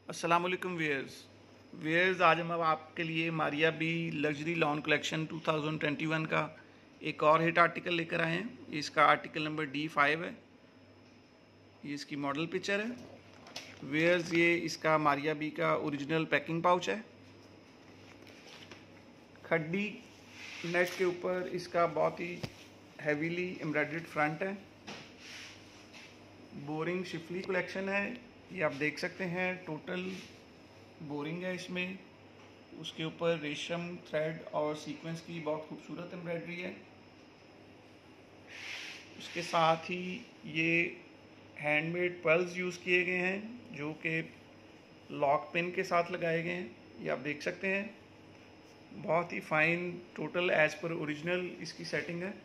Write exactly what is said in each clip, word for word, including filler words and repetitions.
अस्सलाम वालेकुम wears wears आज हम अब आपके लिए Maria B luxury lawn collection two thousand twenty one का एक और हिट आर्टिकल लेकर आए हैं। इसका आर्टिकल नंबर डी फाइव है। ये इसकी मॉडल पिक्चर है। वियर्स ये इसका मारिया बी का ओरिजिनल पैकिंग पाउच है। खड्डी नेट के ऊपर इसका बहुत ही हैवीली एम्ब्रॉयडर्ड फ्रंट है। बोरिंग शिफली कलेक्शन है। ये आप देख सकते हैं टोटल बोरिंग है इसमें। उसके ऊपर रेशम थ्रेड और सीक्वेंस की बहुत खूबसूरत एम्ब्रॉयडरी है। उसके साथ ही ये हैंडमेड पर्ल्स यूज़ किए गए हैं जो कि लॉक पिन के साथ लगाए गए हैं। ये आप देख सकते हैं बहुत ही फाइन टोटल एज पर ओरिजिनल इसकी सेटिंग है।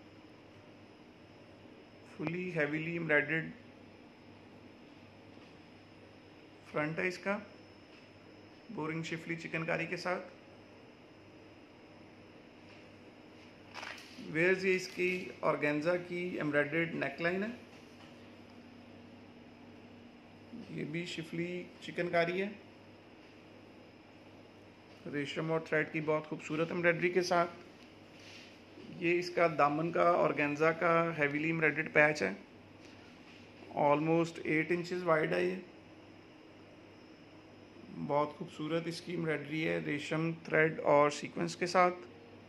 फुली हैवीली एम्ब्रॉयडर्ड फ्रंट है इसका बोरिंग शिफली चिकनकारी के साथ। वेयर्स ये इसकी ऑर्गेन्जा की एम्ब्रॉयडर्ड नेकलाइन है। ये भी शिफली चिकनकारी है रेशम और थ्रेड की बहुत खूबसूरत एम्ब्रॉयडरी के साथ। ये इसका दामन का ऑर्गेन्जा का हैवीली एम्ब्रॉयडर्ड पैच है। ऑलमोस्ट एट इंचेस वाइड है। ये बहुत खूबसूरत इसकी एम्ब्रॉयडरी है रेशम थ्रेड और सीक्वेंस के साथ।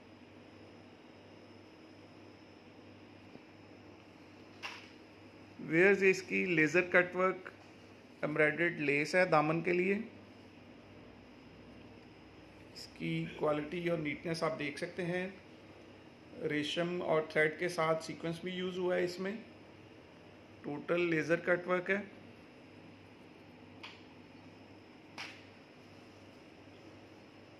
वेयर्स इसकी लेज़र कटवर्क एम्ब्रॉयडर्ड लेस है दामन के लिए। इसकी क्वालिटी और नीटनेस आप देख सकते हैं। रेशम और थ्रेड के साथ सीक्वेंस भी यूज़ हुआ है इसमें। टोटल लेज़र कटवर्क है।